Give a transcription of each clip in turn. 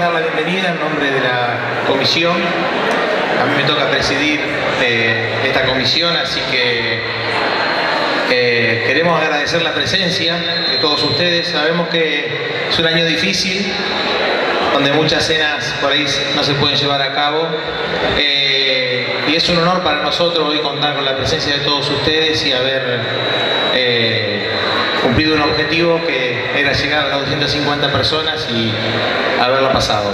dar la bienvenida en nombre de la comisión. A mí me toca presidir esta comisión, así que queremos agradecer la presencia de todos ustedes. Sabemos que es un año difícil, donde muchas cenas por ahí no se pueden llevar a cabo. Y es un honor para nosotros hoy contar con la presencia de todos ustedes y haber cumplido un objetivo que era llegar a las 250 personas y haberlo pasado.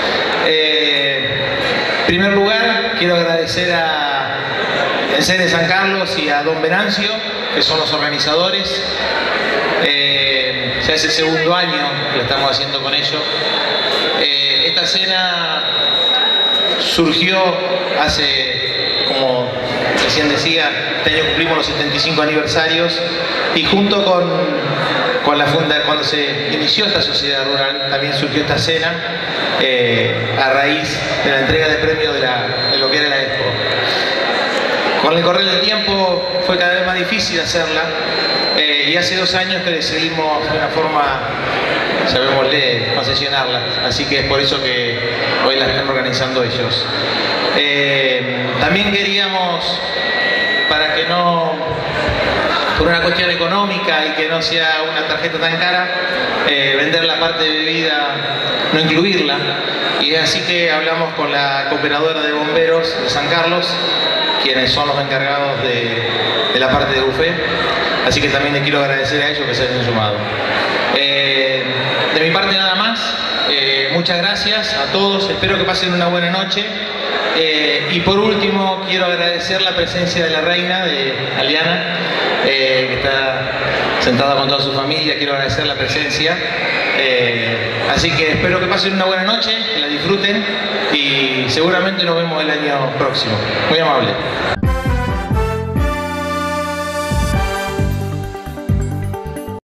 En primer lugar, quiero agradecer a el CEDE San Carlos y a Don Venancio, que son los organizadores. Ya es el segundo año que lo estamos haciendo con ellos. Esta cena surgió hace, como recién decía, este año cumplimos los 75 aniversarios y junto con la cuando se inició esta sociedad rural también surgió esta cena a raíz de la entrega de premios de lo que era la Expo. Con el correr del tiempo fue cada vez más difícil hacerla y hace 2 años que decidimos de una forma, llamémosle, concesionarla, así que es por eso que hoy la están organizando ellos. También queríamos, para que no, por una cuestión económica y que no sea una tarjeta tan cara, vender la parte de bebida, no incluirla, y es así que hablamos con la cooperadora de bomberos de San Carlos, quienes son los encargados de la parte de buffet, así que también les quiero agradecer a ellos que se hayan sumado. De mi parte nada más, muchas gracias a todos, espero que pasen una buena noche. Y por último quiero agradecer la presencia de la reina, de Aliana, que está sentada con toda su familia. Quiero agradecer la presencia, así que espero que pasen una buena noche, que la disfruten y seguramente nos vemos el año próximo. Muy amable.